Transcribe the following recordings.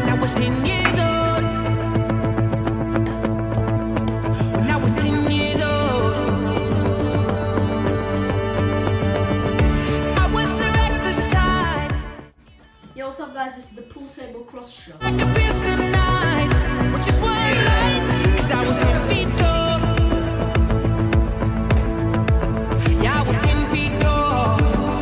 when I was 10 years old. When I was 10 years old, I was there at the start. Yo, what's up guys, this is the pool table cross shot. Like a pierce tonight, which is why I lied, 'cause I was 10 feet tall. Yeah, I was 10 feet tall.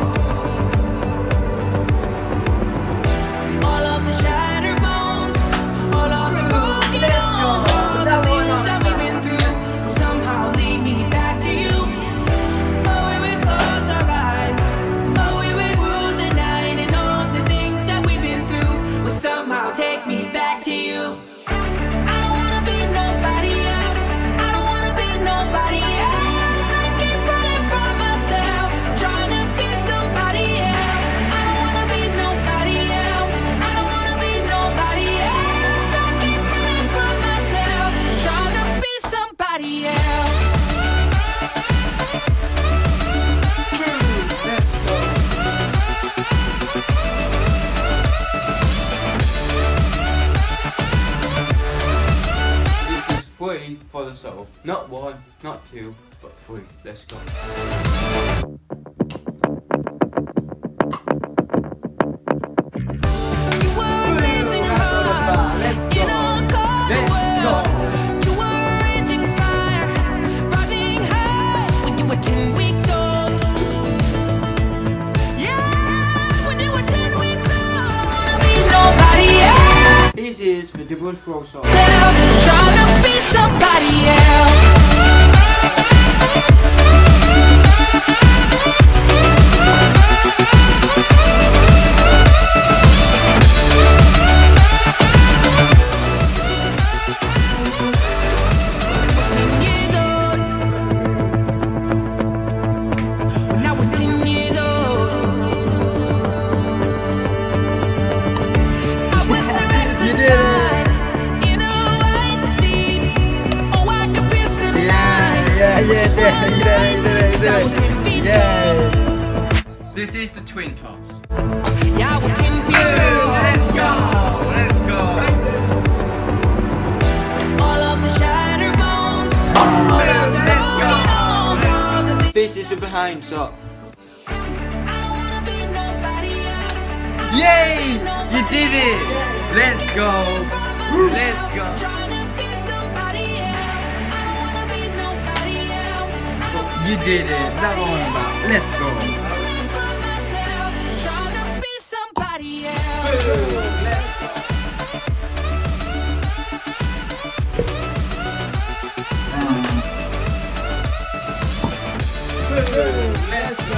All of the shattered bones, all of the broken bones, all the things that we've been through will somehow lead me back to you. Oh, we would close our eyes, oh, we would rule the night, and all the things that we've been through will somehow take me back to you. I don't wanna be nobody else, I don't wanna be nobody else. I keep running from myself, trying to be somebody else. I don't wanna be nobody else, I don't wanna be nobody else. I keep running from myself, trying to be somebody else. Three for the soul. Not one, not two, but three. Let's go. You were a blazing heart in a cold world. You were a raging fire, rising high when you were 10 weeks old. Yeah, when you were 10 weeks old. I wanna be nobody else. This is the double throw song. Trying to be somebody else. When I was 10 years old, I was there at the start, in a white seat. Oh, I could pierce the night. This is the twin toss. Yeah, I was 10 feet tall. Let's go! Let's go! All of the shattered bones, all of the broken bones, all the things. This is the behind shot. I don't wanna be nobody else. Yay! You did it! Let's go! Let's go! Trying to be somebody else. I don't wanna be nobody else. I don't wanna You did it! That's what I'm about. Let's go! run from myself. Trying to be somebody else. Let's go!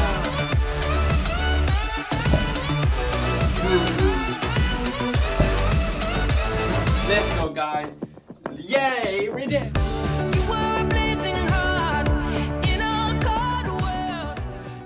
Let's go, guys! Yay! We did! You were a blazing heart in a cold world.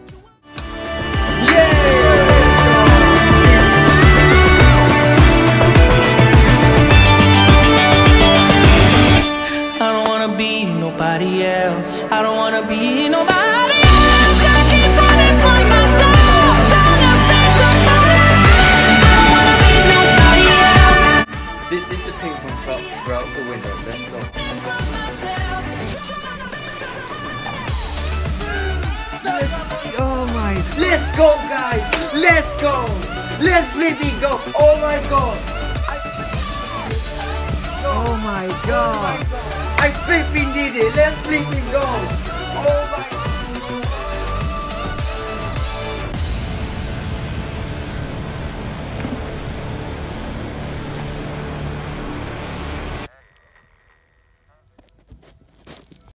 I don't wanna be nobody else. I don't wanna be nobody else. I keep running from myself, trying to be somebody else. I don't wanna be nobody else. This is the ping pong shot throughout the window. Let's go! Oh my! Let's go, guys! Let's go! Let's flipping go! Oh my god! Oh my god! I flipping did it! Let's flipping go! Oh my god!